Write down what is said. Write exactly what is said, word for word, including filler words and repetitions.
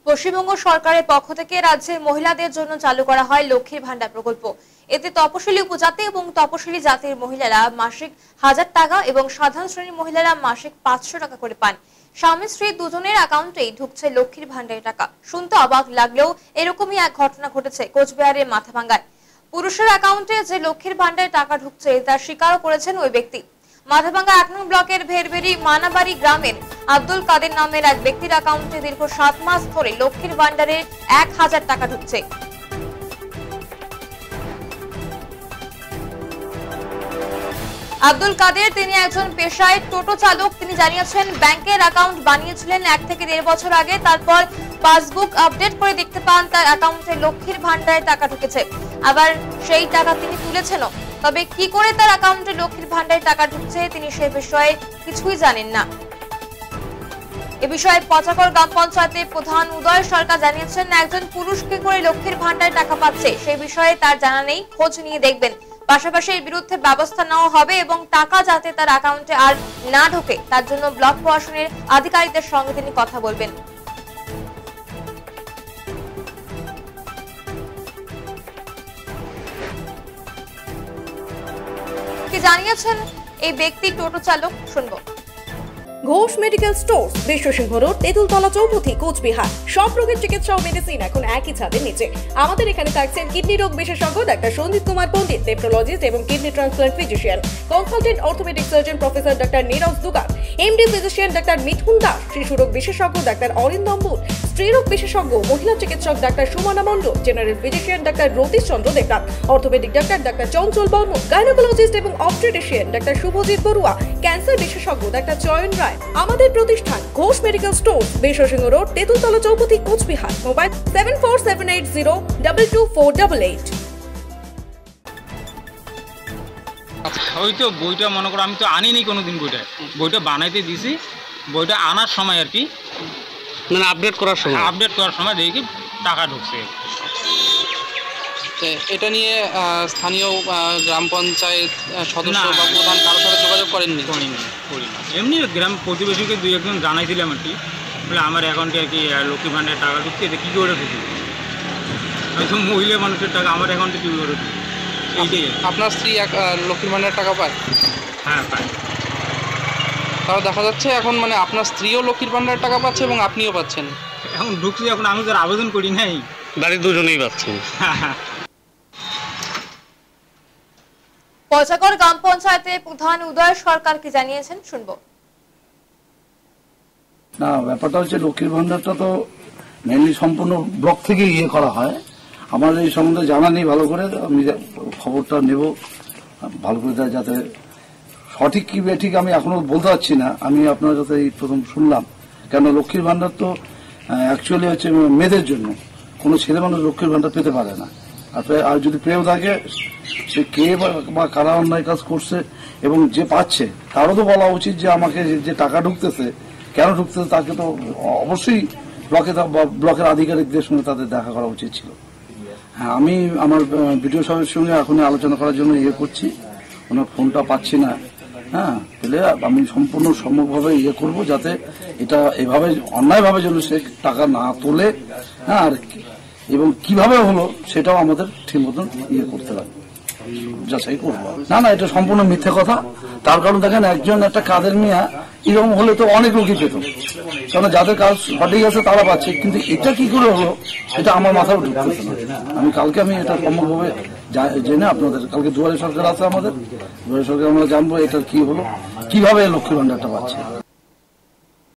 পশ্চিমবঙ্গ সরকারের পক্ষ থেকে রাজ্যের মহিলাদের জন্য চালু করা হয় লক্ষ্মীর ভান্ডার প্রকল্প। এতে তপশিলি উপজাতি এবং তপশিলি জাতির মহিলারা মাসিক হাজার টাকা এবং সাধারণ শ্রেণীর মহিলারা মাসিক পাঁচশো টাকা করে পান। স্বামী স্ত্রী দুজনের অ্যাকাউন্টেই ঢুকছে লক্ষ্মীর ভান্ডারের টাকা। শুনতে অবাক লাগলেও এরকমই এক ঘটনা ঘটেছে কোচবিহারের মাথাভাঙ্গায়। পুরুষের অ্যাকাউন্টে যে লক্ষ্মীর ভান্ডারের টাকা ঢুকছে তা স্বীকারও করেছেন ওই ব্যক্তি। মাথাভাঙ্গা এক নং ব্লকের ভেরভেরি মানাবাড়ি গ্রামের আব্দুল কাদের নামের এক ব্যক্তির অ্যাকাউন্টে দীর্ঘ সাত মাস ধরে লক্ষ্মীর ভান্ডারের এক হাজার টাকা ঢুকছে। আব্দুল কাদের তিনি একজন পেশায় টোটো চালক। তিনি জানিয়েছেন ব্যাংকের অ্যাকাউন্ট বানিয়েছিলেন এক থেকে দেড় বছর আগে। তারপর পাসবুক আপডেট করে দেখতে পান তার অ্যাকাউন্টে লক্ষ্মীর ভান্ডারের টাকা ঢুকেছে। আবার সেই টাকা তিনি তুলেছেনও। তবে কি করে তার অ্যাকাউন্টে লক্ষ্মীর ভান্ডারের টাকা ঢুকছে তিনি সে বিষয়ে কিছুই জানেন না। এ বিষয়ে পচাকর গ্রাম পঞ্চায়েতের প্রধান উদয় সরকার জানিয়েছেন একজন পুরুষ কি করে লক্ষ্মীর ভান্ডারের টাকা পাচ্ছে সেই বিষয়ে তার জানা নেই, খোঁজ নিয়ে দেখবেন। পাশাপাশি এর বিরুদ্ধে ব্যবস্থা নেওয়া হবে এবং টাকা যাতে তার অ্যাকাউন্টে আর না ঢোকে তার জন্য ব্লক প্রশাসনের আধিকারিকদের সঙ্গে তিনি কথা বলবেন। কি জানিয়েছেন এই ব্যক্তি টোটো চালক, শুনবো। Ghosh medical stores, Biswasingha road, Tentultala চৌপথি, কোচবিহার। সব রোগের চিকিৎসা ও মেডিসিন এখন একই ছাদের নিচে। আমাদের এখানে থাকছেন কিডনি রোগ বিশেষজ্ঞ ডাক্তার সন্দীপ কুমার পণ্ডিত, নেফ্রোলজিস্ট এবং kidney transplant physician, consultant orthopaedic surgeon professor doctor Niraj Dugar, MD physician doctor Mithun Das, শিশু রোগ বিশেষজ্ঞ ডাক্তার অরিন্দম বুল, স্ত্রী রোগ বিশেষজ্ঞ মহিলা চিকিৎসক doctor Sumana Mandal, general physician doctor Ratish Chandra Debnath, orthopaedic doctor doctor Chanchal Barman, gynaecologist এবং obstetrician doctor Subhajit Barua, cancer বিশেষজ্ঞ ডাক্তার চয়ন রায়। আমাদের প্রতিষ্ঠান Ghosh medical stores, Biswasingha road, Tentultala চৌপথি, Cooch Behar. Mobile seven four seven eight zero double two four double eight. ওই তো বইটা মনে করো আমি তো আনিনি কোনোদিন, বইটা বইটা বানাইতে দিছি। বইটা আনার সময় আর কি মানে আপডেট করার সময় আপডেট করার সময় দেখি টাকা ঢুকছে। এটা নিয়ে স্থানীয় গ্রাম পঞ্চায়েত সদস্য বা প্রধান কারোর সাথে যোগাযোগ করেননি? করিনি করিনি এমনি গ্রাম প্রতিবেশীকে দুই একজন জানাইছিলাম আর কি, বলে আমার অ্যাকাউন্টে আর কি লক্ষ্মী ভান্ডারের টাকা ঢুকছে, এটা কী করে ঢুকছে? হয়তো মহিলা মানুষের টাকা আমার অ্যাকাউন্টে কী করে ঢুকছে এইটাই। আপনার স্ত্রী লক্ষ্মী ভান্ডারের টাকা পায়? হ্যাঁ পায়। তাহলে দেখা যাচ্ছে এখন মানে আপনার স্ত্রীও লক্ষ্মীর ভান্ডারের টাকা পাচ্ছে এবং আপনিও পাচ্ছেন। এখন ঢুকছে, এখন আমি তো আবেদন করি নাই, বাড়ির দুজনেই পাচ্ছেন। পচাকর গ্রাম পঞ্চায়েতের প্রধান উদয় সরকার কি জানিয়েছেন, শুনবো। না, ব্যাপারটা হচ্ছে লক্ষ্মীর ভান্ডারটা তো মেনলি সম্পূর্ণ ব্লক থেকে ইয়ে করা হয়। আমার এই সম্বন্ধে জানা নেই ভালো করে, আমি খবরটা নেব ভালো করে, যাতে সঠিক কি ঠিক আমি এখনো বলতে পারছি না। আমি আপনার কাছে এই প্রথম শুনলাম, কেন লক্ষ্মীর ভান্ডার তো অ্যাকচুয়ালি হচ্ছে মেয়েদের জন্য, কোনো ছেলে মানুষ লক্ষ্মীর ভান্ডার পেতে পারে না। আর যদি পেয়েও থাকে সে কে বা কারা অন্যায় কাজ করছে এবং যে পাচ্ছে তারও তো বলা উচিত যে আমাকে যে টাকা ঢুকতেছে কেন ঢুকতেছে তাকে তো অবশ্যই ব্লকে ব্লকের আধিকারিকদের সঙ্গে তাদের দেখা করা উচিত ছিল। হ্যাঁ, আমি আমার বিডিও সাহেবের সঙ্গে এখন আলোচনা করার জন্য ইয়ে করছি, ওনার ফোনটা পাচ্ছি না। হ্যাঁ, পেলে আমি সম্পূর্ণ সম্ভবভাবে ইয়ে করবো যাতে এটা এভাবে অন্যায়ভাবে যেন সে টাকা না তোলে। হ্যাঁ, আর এবং কিভাবে হলো সেটাও আমাদের ঠিক মতন ইয়ে করতে হবে, যাচাই করবো। না না, এটা সম্পূর্ণ মিথ্যে কথা। তার কারণ দেখেন, একজন একটা কাজের মেয়ে এরকম হলে তো অনেক লোকই পেত, কারণ যাদের কাজ সঠিক আছে তারা পাচ্ছে, কিন্তু এটা কি করে হলো এটা আমার মাথায় ঢুকতেছে না। আমি কালকে আমি এটা সম্ভবভাবে জেনে আপনাদের, কালকে দুয়ারে সরকার আছে আমাদের, দুয়ারে সরকার আমরা জানবো এটা কি হলো, কিভাবে লক্ষ্মী ভান্ডারটা পাচ্ছে।